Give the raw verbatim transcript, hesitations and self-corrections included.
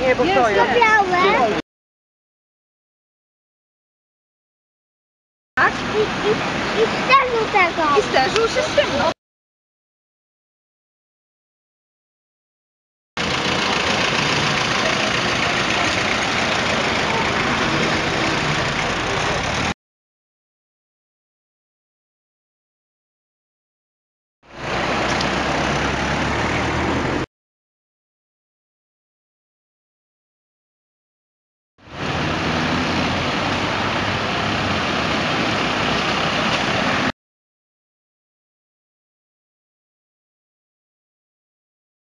Nie, bo to jest. białe. Tak? I, i, i sterzu tego. I sterzył się z tym. No.